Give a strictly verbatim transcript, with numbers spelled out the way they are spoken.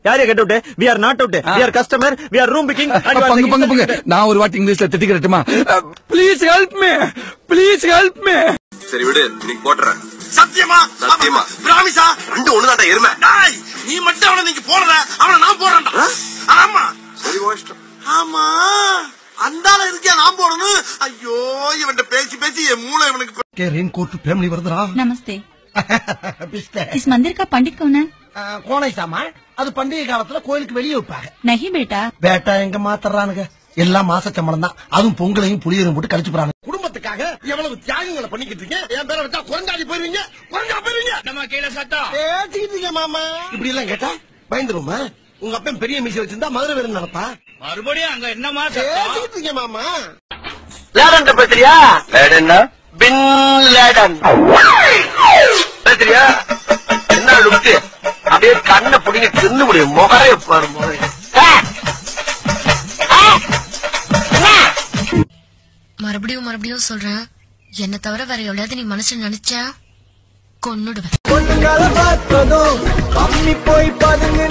யாரே cut out? we are not out, we are customer, we are room booking. பங்கு பங்கு பங்கு நான் ஒரு வாட்டி இங்கிலீஷ்ல திட்டிக்கிறட்டுமா? Please help me, please help me. சரி விடு, நீ போட்றேன். சத்தியமா சத்தியமா பிராமிஸா? ரெண்டு ஒண்ணுதான்டா எருமை. டேய் நீ மட்டும் அவனை நீங்க போடுற, அவனை நான் போடுறேன்டா. ஆமா சரி ஓஷ்டம். ஆமா அந்தால இருக்கே நான் போடணும். ஐயோ இவன்ட்ட பேசி பேசி என் மூளை இவனுக்கு के रेनकोट फैमिली वर्दरा। नमस्ते। इस मंदिर का पंडित कौन है? कौन है सामा? அது பண்டிகை காலத்துல கோயிலுக்கு வெளியே வைப்பாங்க. नहीं बेटा। பேட்டா எங்க மாத்தறானுங்க? எல்லாம் மாச சம்பளம் தான். அதுவும் பொங்கலையும் புளியரும் போட்டு கழிச்சு போறாங்க. குடும்பத்துக்காக எவ்வளவு தியாகங்களை பண்ணிக்கிட்டு இருக்கீங்க. என் பேரை வச்சா குறஞ்சாடி போயிருவீங்க, குறஞ்சா போயிருவீங்க. நம்ம கீழ சத்தம் ஏத்திட்டீங்க மாமா. இப்படி எல்லாம் கேட்டா பயந்துருமா? உங்க அப்பன் பெரிய மீசை வச்சிருந்தா மதுரை வேறு நடப்பா. மறுபடியும் அங்க என்னமா சத்தம் ஏத்திட்டீங்க மாமா. லேடன் பேசுறியா? லேடன்னா பின் லேடன் பேசுறியா? என்ன லுக்கு? அப்படியே கண்ணை பிடிங்க தின்னு முடியும். முகரே பாரு முகரே. மறுபடியும் மறுபடியும் சொல்றேன், என்ன தவிர வேற எவ்வளவு நீ மனசுல நினைச்சா கொன்னுடுவேன்.